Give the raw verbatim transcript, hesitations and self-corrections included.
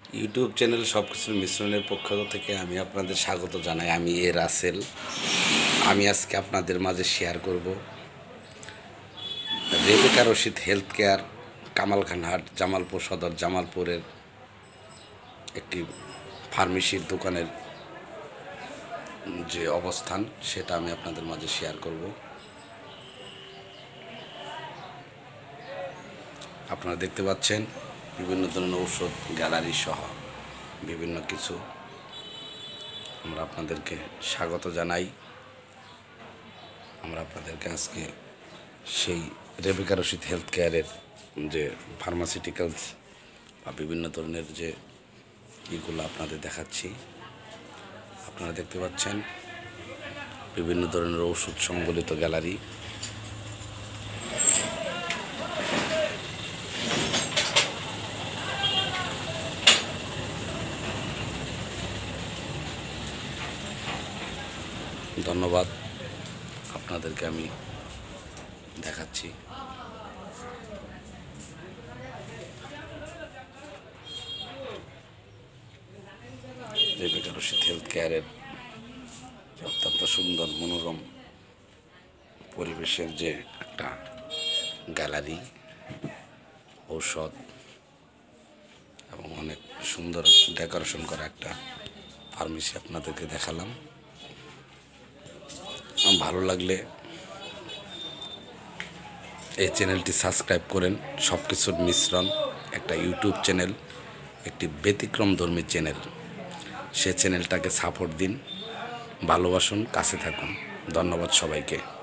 YouTube channel সব কিছুর মিশ্রণের পক্ষ থেকে আমি আপনাদের স্বাগত জানাই। আমি এ রাসেল। আমি আজকে আপনাদের মাঝে শেয়ার করব রেবেকা রশিদ হেলথ কেয়ার, কামালখানহাট, জামালপুর সদর, জামালপুরের একটি ফার্মেসির দোকানের যে অবস্থান সেটা আমি আপনাদের মাঝে শেয়ার করব। আপনারা দেখতে পাচ্ছেন বিভিন্ন ধরনের ঔষধ গ্যালারি সহ বিভিন্ন কিছু। আমরা আপনাদেরকে স্বাগত জানাই। আমরা আপনাদেরকে আজকে সেই রেবেকা রশিদ হেলথ কেয়ারের যে ফার্মাসিউটিক্যালস বা বিভিন্ন ধরনের যে ইগুলো আপনাদের দেখাচ্ছি। আপনারা দেখতে পাচ্ছেন বিভিন্ন ধরনের ওষুধ সংবলিত গ্যালারি। ধন্যবাদ। আপনাদেরকে আমি দেখাচ্ছি রেবেকা রশিদ হেলথ কেয়ারের অত্যন্ত সুন্দর মনোরম পরিবেশের যে একটা গ্যালারি, ঔষধ এবং অনেক সুন্দর ডেকোরেশন করা একটা ফার্মেসি আপনাদেরকে দেখালাম। ভালো লাগলে এই চ্যানেলটি সাবস্ক্রাইব করেন। সব কিছুর মিশ্রণ একটা ইউটিউব চ্যানেল, একটি ব্যতিক্রমধর্মী চ্যানেল। সে চ্যানেলটাকে সাপোর্ট দিন, ভালোবাসুন, কাছে থাকুন। ধন্যবাদ সবাইকে।